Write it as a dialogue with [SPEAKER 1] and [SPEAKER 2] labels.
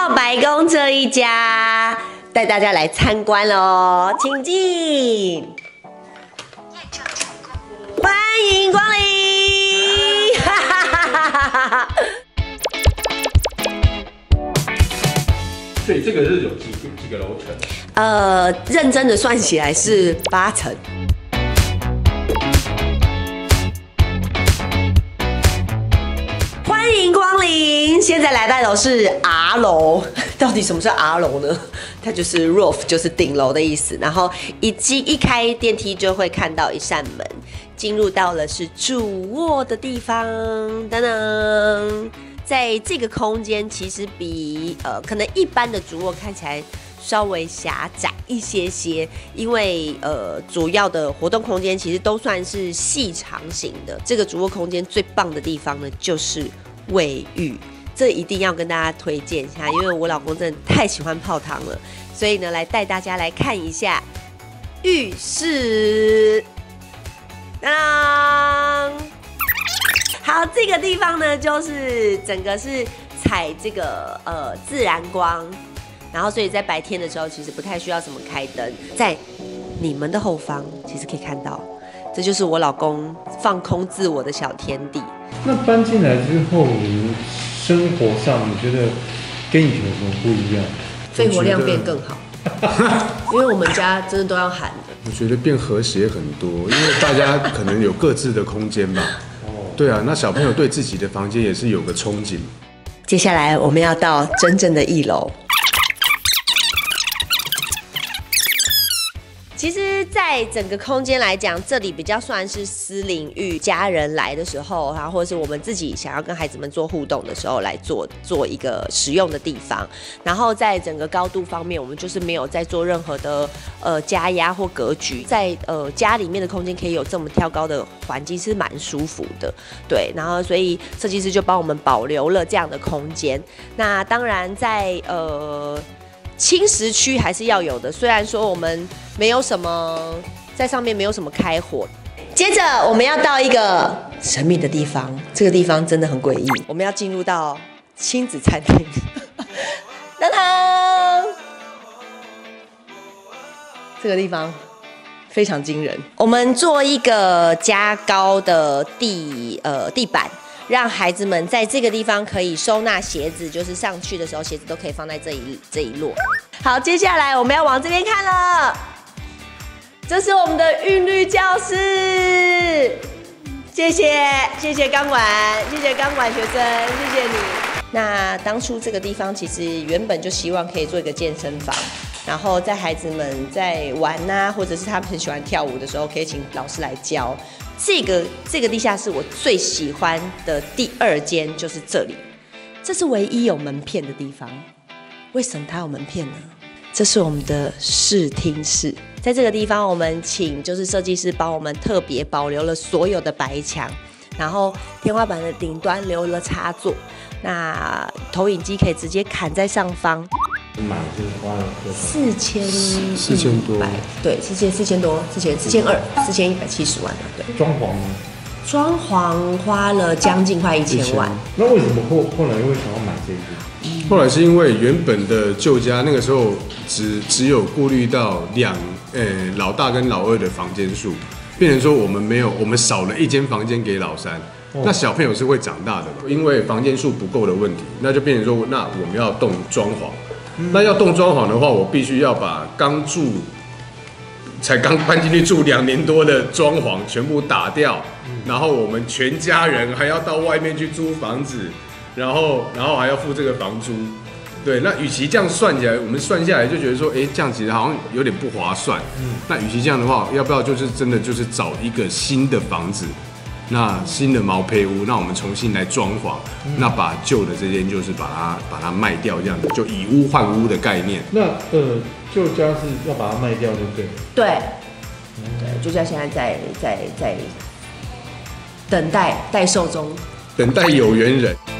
[SPEAKER 1] 到白宫这一家，带大家来参观喽，请进，欢迎光临！哈哈哈哈哈哈。
[SPEAKER 2] 所以这个是有几个楼层？
[SPEAKER 1] 认真的算起来是8层。欢迎光临！现在来到的是 R 楼，到底什么是 R 楼呢？它就是 roof， 就是顶楼的意思。然后一开电梯就会看到一扇门，进入到了是主卧的地方。噔噔，在这个空间其实比可能一般的主卧看起来稍微狭窄一些些，因为主要的活动空间其实都算是细长型的。这个主卧空间最棒的地方呢，就是卫浴，这一定要跟大家推荐一下，因为我老公真的太喜欢泡汤了，所以呢，来带大家来看一下浴室。当，好，这个地方呢，就是整个是采这个自然光。然后，所以在白天的时候，其实不太需要怎么开灯。在你们的后方，其实可以看到，这就是我老公放空自我的小天地。
[SPEAKER 2] 那搬进来之后，你生活上你觉得跟以前有什么不一样？
[SPEAKER 1] 肺活量变更好，因为我们家真的都要喊的。
[SPEAKER 3] 我觉得变和谐很多，因为大家可能有各自的空间吧。对啊，那小朋友对自己的房间也是有个憧憬。
[SPEAKER 1] 接下来我们要到真正的1楼。其实，在整个空间来讲，这里比较算是私领域，家人来的时候，然后或者是我们自己想要跟孩子们做互动的时候，来做一个使用的地方。然后在整个高度方面，我们就是没有在做任何的加压或格局，在家里面的空间可以有这么挑高的环境，是蛮舒服的。对，然后所以设计师就帮我们保留了这样的空间。那当然在轻食区还是要有的，虽然说我们没有什么在上面没有什么开火。接着我们要到一个神秘的地方，这个地方真的很诡异，我们要进入到亲子餐厅。当当，这个地方非常惊人，我们做一个加高的地板。让孩子们在这个地方可以收纳鞋子，就是上去的时候鞋子都可以放在这一摞。好，接下来我们要往这边看了，这是我们的韵律教室，谢谢钢管，谢谢钢管学生，谢谢你。那当初这个地方其实原本就希望可以做一个健身房，然后在孩子们在玩啊，或者是他们很喜欢跳舞的时候，可以请老师来教。这个地下室我最喜欢的第2间就是这里，这是唯一有门片的地方。为什么它有门片呢？这是我们的视听室，在这个地方我们请就是设计师帮我们特别保留了所有的白墙，然后天花板的顶端留了插座，那投影机可以直接砍在上方。
[SPEAKER 2] 买是花了
[SPEAKER 3] 4000多，
[SPEAKER 1] 对，4000多，4270万了，对。
[SPEAKER 2] 装潢呢？
[SPEAKER 1] 装潢花了将近快1000万。
[SPEAKER 2] 那为什么后来会想要买这个？
[SPEAKER 3] 后来是因为原本的旧家那个时候只有顾虑到老大跟老二的房间数，变成说我们少了1间房间给老三。那小朋友是会长大的嘛，因为房间数不够的问题，那就变成说，那我们要动装潢。那要动装潢的话，我必须要把才刚搬进去住2年多的装潢全部打掉，然后我们全家人还要到外面去租房子，然后还要付这个房租。对，那与其这样算起来，我们算下来就觉得说，这样其实好像有点不划算。那与其这样的话，要不要就是真的就是找一个新的房子？那新的毛坯屋，那我们重新来装潢，那把旧的这间就是把它卖掉，这样子就以屋换屋的概念。
[SPEAKER 2] 那旧家是要把它卖掉，对不对？
[SPEAKER 1] 对，旧家现在在等待售中，
[SPEAKER 3] 等待有缘人。